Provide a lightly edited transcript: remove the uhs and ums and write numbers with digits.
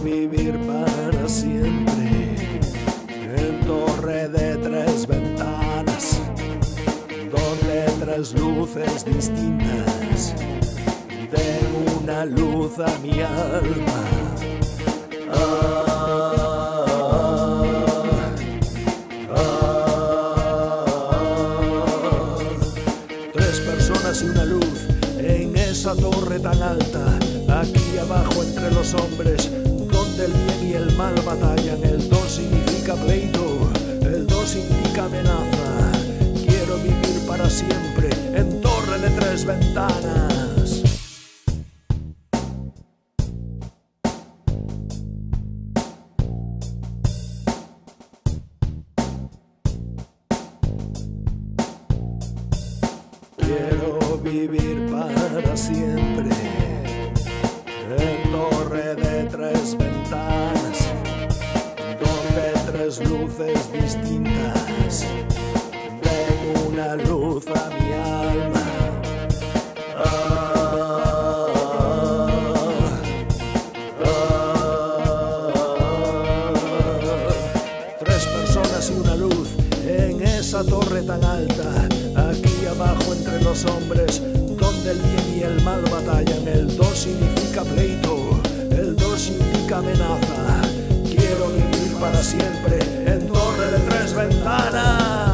vivir para siempre en torre de 3 ventanas, donde 3 luces distintas den una luz a mi alma. Tres personas y una luz en esa torre tan alta, aquí abajo entre los hombres, donde el bien y el mal batallan. El 2 significa pleito, el 2 indica amenaza. Quiero vivir para siempre en torre de 3 ventanas. Quiero vivir para siempre en torre de 3 ventanas, donde 3 luces distintas den una luz a mi alma. Tres personas y una luz en esa torre tan alta, aquí abajo entre los hombres, donde el bien y el mal batallan. El 2 significa pleito, el 2 indica amenaza. Quiero vivir para siempre en torre de 3 ventanas.